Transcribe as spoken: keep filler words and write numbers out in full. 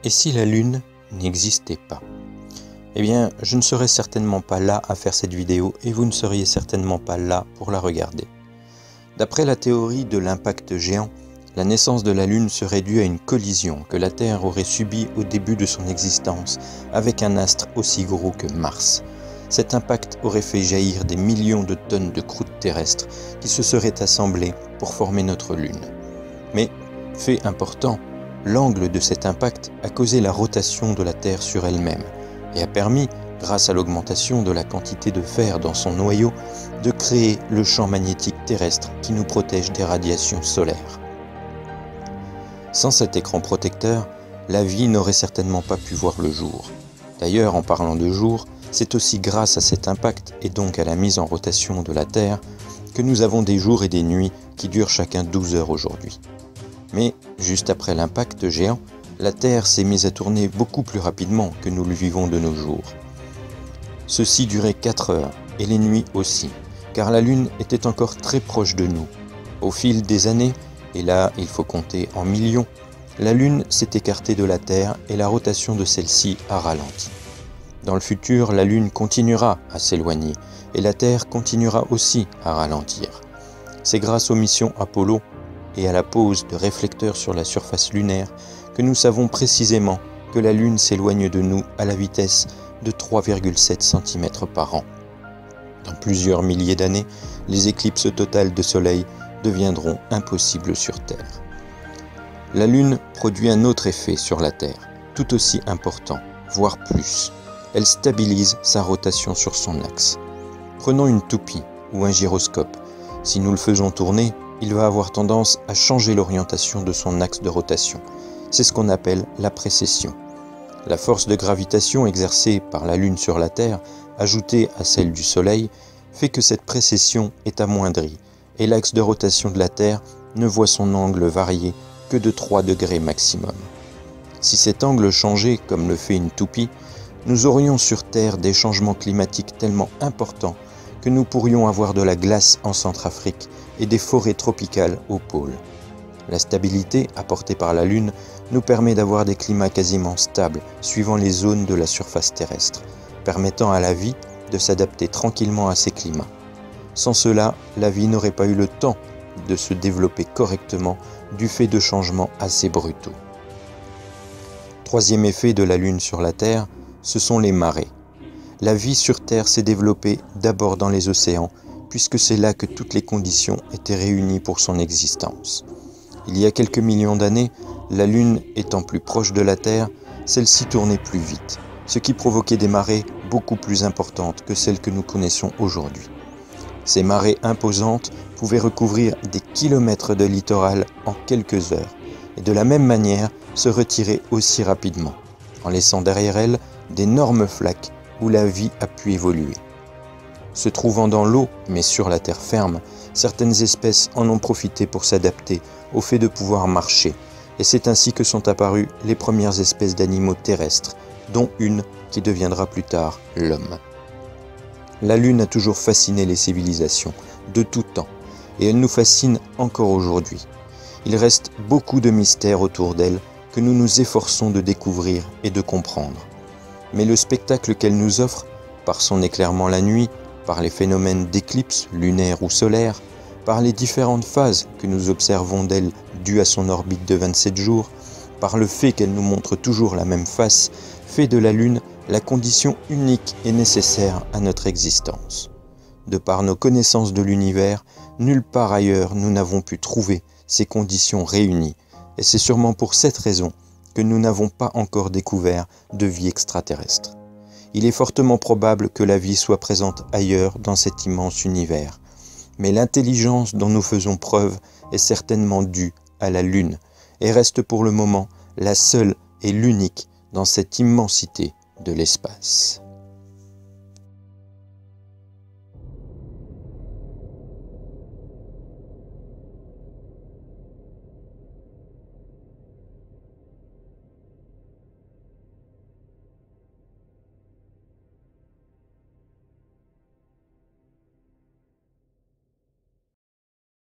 Et si la Lune n'existait pas? Eh bien, je ne serais certainement pas là à faire cette vidéo et vous ne seriez certainement pas là pour la regarder. D'après la théorie de l'impact géant, la naissance de la Lune serait due à une collision que la Terre aurait subie au début de son existence avec un astre aussi gros que Mars. Cet impact aurait fait jaillir des millions de tonnes de croûte terrestre qui se seraient assemblées pour former notre Lune. Mais, fait important, l'angle de cet impact a causé la rotation de la Terre sur elle-même et a permis, grâce à l'augmentation de la quantité de fer dans son noyau, de créer le champ magnétique terrestre qui nous protège des radiations solaires. Sans cet écran protecteur, la vie n'aurait certainement pas pu voir le jour. D'ailleurs, en parlant de jour, c'est aussi grâce à cet impact et donc à la mise en rotation de la Terre que nous avons des jours et des nuits qui durent chacun douze heures aujourd'hui. Mais, juste après l'impact géant, la Terre s'est mise à tourner beaucoup plus rapidement que nous le vivons de nos jours. Ceci durait quatre heures, et les nuits aussi, car la Lune était encore très proche de nous. Au fil des années, et là il faut compter en millions, la Lune s'est écartée de la Terre et la rotation de celle-ci a ralenti. Dans le futur, la Lune continuera à s'éloigner, et la Terre continuera aussi à ralentir. C'est grâce aux missions Apollo et à la pose de réflecteurs sur la surface lunaire que nous savons précisément que la Lune s'éloigne de nous à la vitesse de trois virgule sept centimètres par an. Dans plusieurs milliers d'années, les éclipses totales de Soleil deviendront impossibles sur Terre. La Lune produit un autre effet sur la Terre, tout aussi important, voire plus. Elle stabilise sa rotation sur son axe. Prenons une toupie ou un gyroscope. Si nous le faisons tourner, il va avoir tendance à changer l'orientation de son axe de rotation. C'est ce qu'on appelle la précession. La force de gravitation exercée par la Lune sur la Terre, ajoutée à celle du Soleil, fait que cette précession est amoindrie et l'axe de rotation de la Terre ne voit son angle varier que de trois degrés maximum. Si cet angle changeait comme le fait une toupie, nous aurions sur Terre des changements climatiques tellement importants que nous pourrions avoir de la glace en Centrafrique et des forêts tropicales au pôle. La stabilité apportée par la Lune nous permet d'avoir des climats quasiment stables suivant les zones de la surface terrestre, permettant à la vie de s'adapter tranquillement à ces climats. Sans cela, la vie n'aurait pas eu le temps de se développer correctement du fait de changements assez brutaux. Troisième effet de la Lune sur la Terre, ce sont les marées. La vie sur Terre s'est développée d'abord dans les océans, puisque c'est là que toutes les conditions étaient réunies pour son existence. Il y a quelques millions d'années, la Lune étant plus proche de la Terre, celle-ci tournait plus vite, ce qui provoquait des marées beaucoup plus importantes que celles que nous connaissons aujourd'hui. Ces marées imposantes pouvaient recouvrir des kilomètres de littoral en quelques heures, et de la même manière se retirer aussi rapidement, en laissant derrière elles d'énormes flaques où la vie a pu évoluer. Se trouvant dans l'eau, mais sur la terre ferme, certaines espèces en ont profité pour s'adapter au fait de pouvoir marcher, et c'est ainsi que sont apparues les premières espèces d'animaux terrestres, dont une qui deviendra plus tard l'homme. La Lune a toujours fasciné les civilisations, de tout temps, et elle nous fascine encore aujourd'hui. Il reste beaucoup de mystères autour d'elle que nous nous efforçons de découvrir et de comprendre. Mais le spectacle qu'elle nous offre, par son éclairement la nuit, par les phénomènes d'éclipses lunaires ou solaires, par les différentes phases que nous observons d'elle dues à son orbite de vingt-sept jours, par le fait qu'elle nous montre toujours la même face, fait de la Lune la condition unique et nécessaire à notre existence. De par nos connaissances de l'univers, nulle part ailleurs nous n'avons pu trouver ces conditions réunies, et c'est sûrement pour cette raison que nous n'avons pas encore découvert de vie extraterrestre. Il est fortement probable que la vie soit présente ailleurs dans cet immense univers, mais l'intelligence dont nous faisons preuve est certainement due à la Lune, et reste pour le moment la seule et l'unique dans cette immensité de l'espace.